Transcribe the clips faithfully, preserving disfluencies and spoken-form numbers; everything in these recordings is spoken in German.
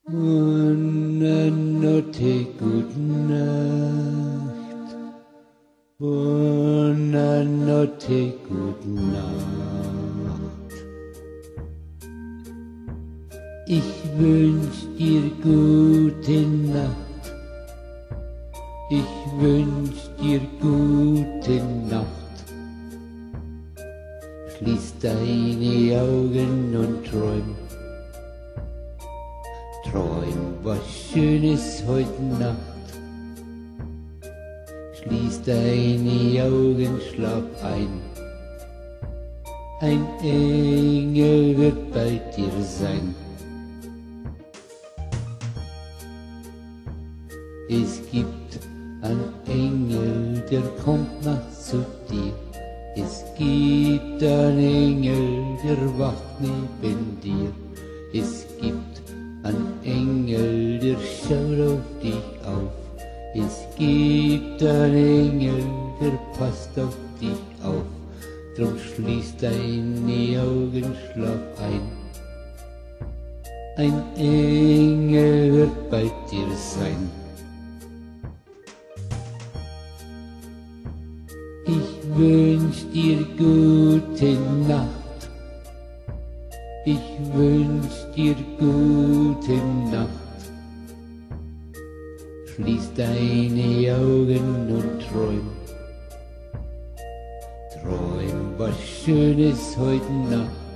Buona notte, gute Nacht. Buona notte, gute Nacht. Ich wünsch dir gute Nacht. Ich wünsch dir gute Nacht. Schließ deine Augen und träum. Träum was Schönes heute Nacht. Schließ deine Augen, schlaf ein. Ein Engel wird bei dir sein. Es gibt einen Engel, der kommt nachts zu dir. Es gibt einen Engel, der wacht neben dir. Es gibt ein Engel, der schaut auf dich auf. Es gibt einen Engel, der passt auf dich auf. Drum schließ deine Augen, schlaf ein. Ein Engel wird bei dir sein. Ich wünsch dir gute Nacht. Ich wünsch dir gute Nacht. Schließ deine Augen und träum. Träum was Schönes heute Nacht.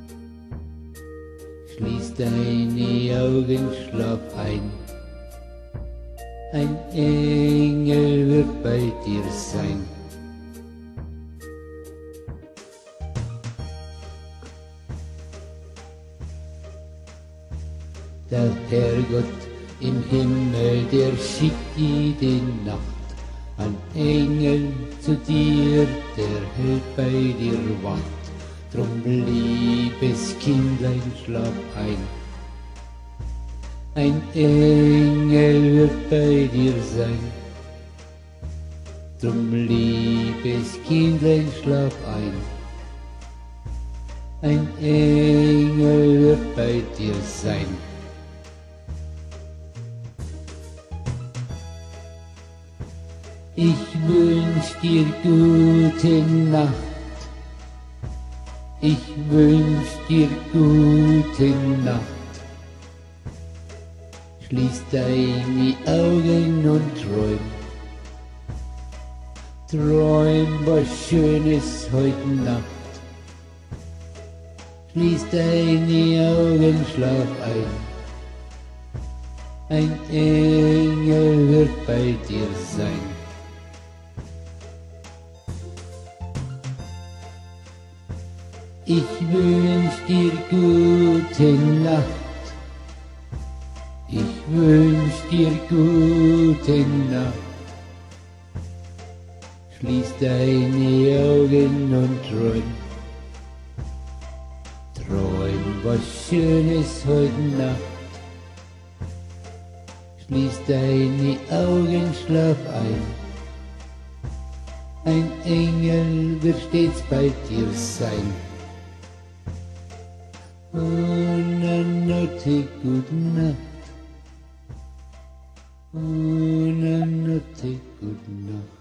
Schließ deine Augen, schlaf ein. Ein Engel wird bei dir sein. Der Herrgott im Himmel, der schickt jede Nacht ein Engel zu dir, der hält bei dir Wacht. Drum, liebes Kindlein, schlaf ein. Ein Engel wird bei dir sein. Drum, liebes Kindlein, schlaf ein. Ein Engel wird bei dir sein. Ich wünsch dir gute Nacht. Ich wünsch dir gute Nacht. Schließ deine Augen und träum. Träum was Schönes heute Nacht. Schließ deine Augen, schlaf ein. Ein Engel wird bei dir sein. Ich wünsch dir gute Nacht. Ich wünsch dir gute Nacht. Schließ deine Augen und träum. Träum was Schönes heute Nacht. Schließ deine Augen, schlaf ein. Ein Engel wird stets bei dir sein. Buona notte, gute Nacht. Buona notte, gute Nacht.